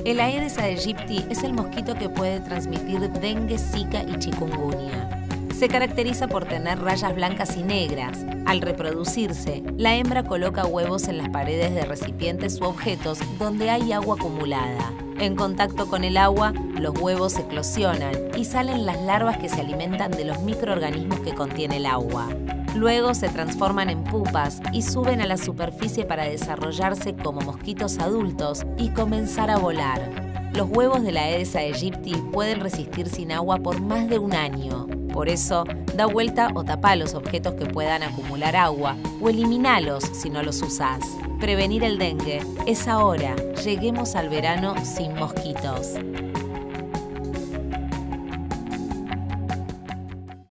El Aedes aegypti es el mosquito que puede transmitir dengue, zika y chikungunya. Se caracteriza por tener rayas blancas y negras. Al reproducirse, la hembra coloca huevos en las paredes de recipientes u objetos donde hay agua acumulada. En contacto con el agua, los huevos eclosionan y salen las larvas que se alimentan de los microorganismos que contiene el agua. Luego se transforman en pupas y suben a la superficie para desarrollarse como mosquitos adultos y comenzar a volar. Los huevos de la Aedes aegypti pueden resistir sin agua por más de un año. Por eso, da vuelta o tapa los objetos que puedan acumular agua o eliminalos si no los usás. Prevenir el dengue es ahora. Lleguemos al verano sin mosquitos.